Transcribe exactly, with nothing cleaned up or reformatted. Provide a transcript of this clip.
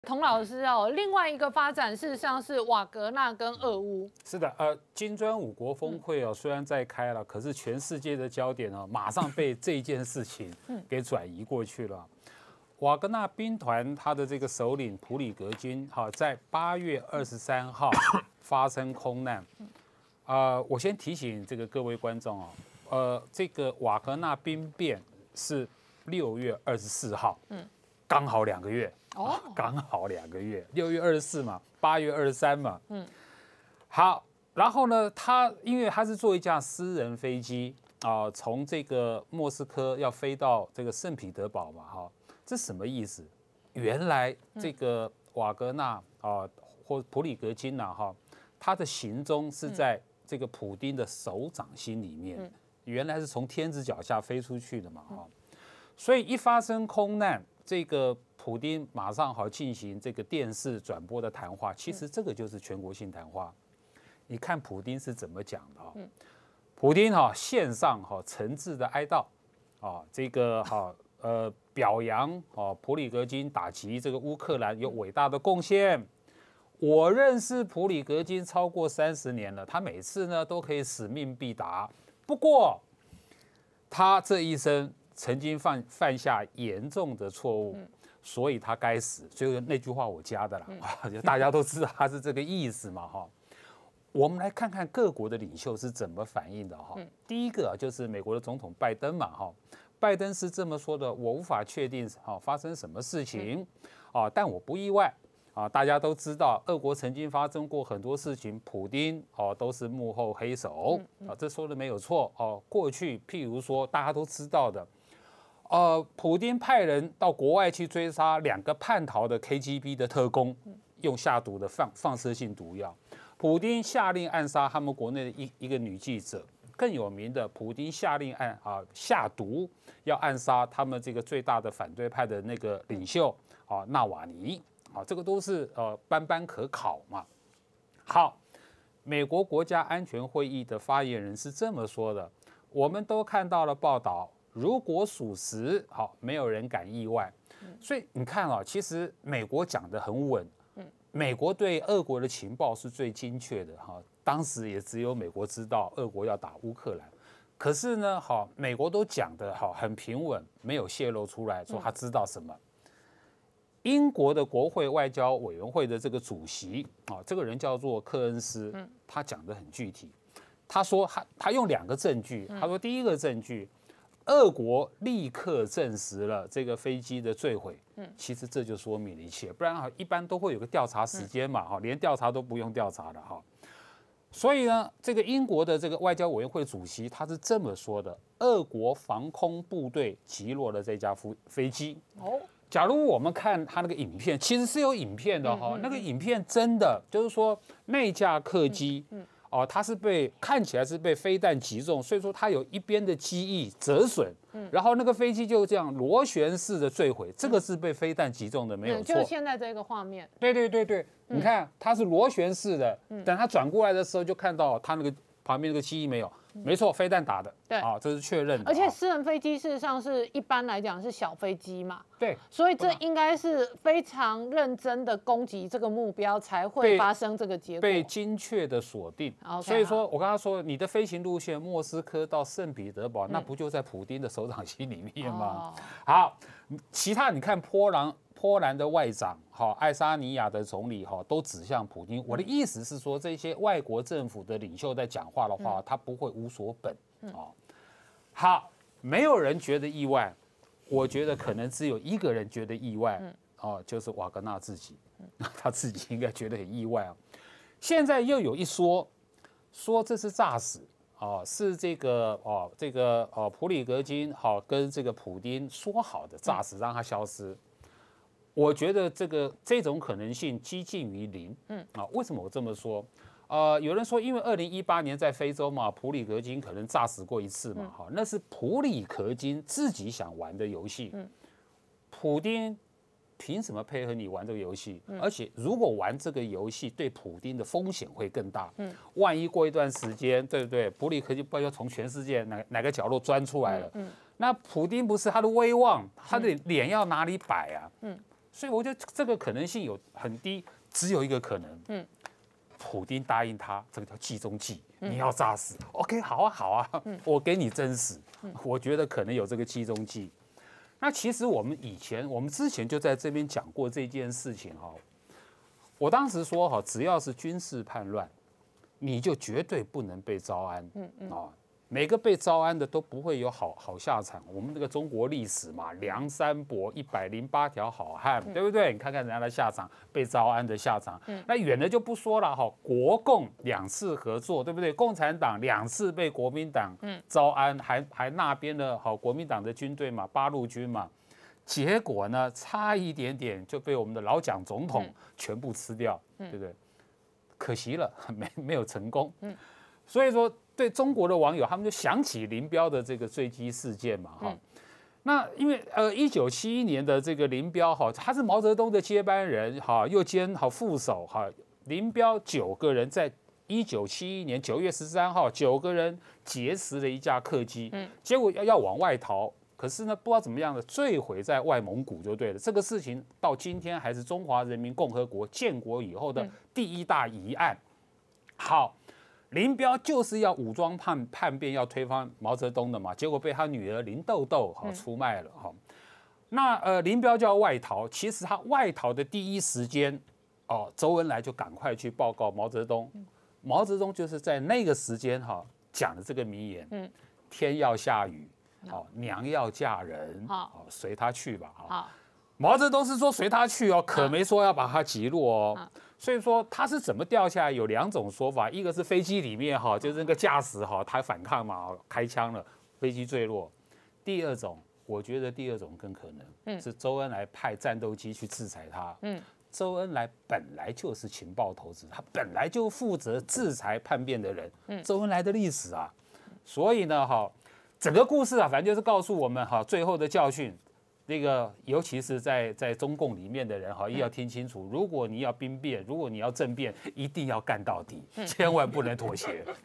童老师哦，另外一个发展事实上是瓦格纳跟俄乌。 是的，呃，金砖五国峰会哦，虽然在开了，可是全世界的焦点哦，马上被这件事情给转移过去了。瓦格纳兵团他的这个首领普里格金，哈，在八月二十三号发生空难。呃，我先提醒这个各位观众哦，呃，这个瓦格纳兵变是六月二十四号，嗯，刚好两个月。哦，刚好两个月，六月二十四嘛，八月二十三嘛，嗯，好，然后呢，他因为他是坐一架私人飞机啊、呃，从这个莫斯科要飞到这个圣彼得堡嘛，哈，这什么意思？原来这个瓦格纳啊、呃，或普里格金呐，哈，他的行踪是在这个普丁的手掌心里面，原来是从天子脚下飞出去的嘛，哈，所以一发生空难，这个普丁马上好进行这个电视转播的谈话，其实这个就是全国性谈话。你看普丁是怎么讲的哈？普丁哈献上哈诚挚的哀悼啊，这个哈呃表扬啊普里格金打击这个乌克兰有伟大的贡献。我认识普里格金超过三十年了，他每次呢都可以使命必达。不过他这一生曾经犯犯下严重的错误。所以他该死，所以那句话我加的啦，大家都知道他是这个意思嘛哈。我们来看看各国的领袖是怎么反应的哈。第一个就是美国的总统拜登嘛哈，拜登是这么说的：我无法确定哈发生什么事情啊，但我不意外啊。大家都知道，俄国曾经发生过很多事情，普丁哦都是幕后黑手啊，这说的没有错哦。过去譬如说大家都知道的。呃，普丁派人到国外去追杀两个叛逃的 K G B 的特工，用下毒的放放射性毒药。普丁下令暗杀他们国内的一一个女记者，更有名的，普丁下令暗啊下毒要暗杀他们这个最大的反对派的那个领袖啊纳瓦尼啊，这个都是呃斑斑可考嘛。好，美国国家安全会议的发言人是这么说的，我们都看到了报道。如果属实，好，没有人敢意外。所以你看啊，其实美国讲得很稳，美国对俄国的情报是最精确的哈。当时也只有美国知道俄国要打乌克兰，可是呢，好，美国都讲得好很平稳，没有泄露出来说他知道什么。英国的国会外交委员会的这个主席啊，这个人叫做克恩斯，他讲得很具体。他说他他用两个证据，他说第一个证据。俄国立刻证实了这个飞机的坠毁，嗯，其实这就说明了一切，不然哈一般都会有个调查时间嘛，哈，连调查都不用调查的哈。所以呢，这个英国的这个外交委员会主席他是这么说的：俄国防空部队击落了这架飞飞机。哦，假如我们看他那个影片，其实是有影片的哈，那个影片真的就是说那架客机，嗯。哦，它是被看起来是被飞弹击中，所以说它有一边的机翼折损，嗯，然后那个飞机就这样螺旋式的坠毁，这个是被飞弹击中的，没有错。 就是现在这个画面。 对对对对，嗯、你看它是螺旋式的，嗯、等它转过来的时候就看到它那个旁边那个机翼没有。没错，飞弹打的， 对啊，这是确认的。 而且私人飞机事实上是一般来讲是小飞机嘛， 对， 所以这应该是非常认真的攻击这个目标，才会发生这个结果， 被精确的锁定。Okay, 所以说我刚刚说你的飞行路线，莫斯科到圣彼得堡，嗯、那不就在普丁的手掌心里面吗？哦、好，其他你看波兰。波兰的外长，哈，爱沙尼亚的总理，哈，都指向普丁。我的意思是说，这些外国政府的领袖在讲话的话，他不会无所本，哦。好，没有人觉得意外，我觉得可能只有一个人觉得意外，哦，就是瓦格纳自己，他自己应该觉得很意外啊。现在又有一说，说这是诈死。哦，是这个哦，这个哦，普里格金好跟这个普丁说好的诈死，让他消失。我觉得这个这种可能性接近于零，嗯啊，为什么我这么说？呃，有人说，因为二零一八年在非洲嘛，普里格金可能诈死过一次嘛，哈、嗯，那是普里格金自己想玩的游戏，嗯，普丁凭什么配合你玩这个游戏？嗯、而且如果玩这个游戏，对普丁的风险会更大，嗯，万一过一段时间，对不对？普里格金不知道从全世界哪哪个角落钻出来了，嗯，嗯那普丁不是他的威望，他的脸要哪里摆啊？嗯。 所以我觉得这个可能性有很低，只有一个可能，嗯，普丁答应他，这个叫计中计，你要炸死 ，OK， 好啊好啊，我给你真死，我觉得可能有这个计中计。那其实我们以前，我们之前就在这边讲过这件事情哈。我当时说哈，只要是军事叛乱，你就绝对不能被招安，嗯嗯啊。每个被招安的都不会有好好下场。我们这个中国历史嘛，梁山伯一百零八条好汉，对不对？你看看人家的下场，被招安的下场。那远的就不说了哈，国共两次合作，对不对？共产党两次被国民党招安，还还那边的好国民党的军队嘛，八路军嘛，结果呢差一点点就被我们的老蒋总统全部吃掉，对不对？可惜了，没没有成功。所以说。对中国的网友，他们就想起林彪的这个坠机事件嘛，哈、嗯，那因为呃，一九七一年的这个林彪哈，他是毛泽东的接班人哈，又兼好副手哈。林彪九个人在一九七一年九月十三号，九个人劫持了一架客机，嗯，结果要要往外逃，可是呢，不知道怎么样的坠毁在外蒙古就对了。这个事情到今天还是中华人民共和国建国以后的第一大疑案。好。林彪就是要武装叛叛变，要推翻毛泽东的嘛，结果被他女儿林豆豆哈出卖了哈。那呃，林彪就要外逃，其实他外逃的第一时间，哦，周恩来就赶快去报告毛泽东，毛泽东就是在那个时间哈讲的这个名言，嗯，天要下雨，好，娘要嫁人，好，随他去吧，好。毛泽东是说随他去哦，可没说要把他击落哦。所以说他是怎么掉下来？有两种说法，一个是飞机里面哈，就是那个驾驶哈，他反抗嘛，开枪了，飞机坠落。第二种，我觉得第二种更可能，嗯，是周恩来派战斗机去制裁他。嗯，周恩来本来就是情报头子，他本来就负责制裁叛变的人。嗯，周恩来的历史啊，所以呢哈，整个故事啊，反正就是告诉我们哈，最后的教训。这个尤其是在在中共里面的人哈，一定要听清楚，如果你要兵变，如果你要政变，一定要干到底，千万不能妥协。